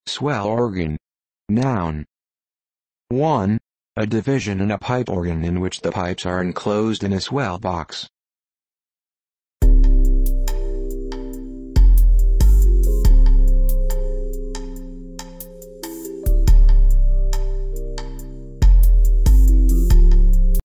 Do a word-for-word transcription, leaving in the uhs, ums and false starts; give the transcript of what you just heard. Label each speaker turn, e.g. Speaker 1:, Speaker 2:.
Speaker 1: Swell organ. Noun. one. A division in a pipe organ in which the pipes are enclosed in a swell box.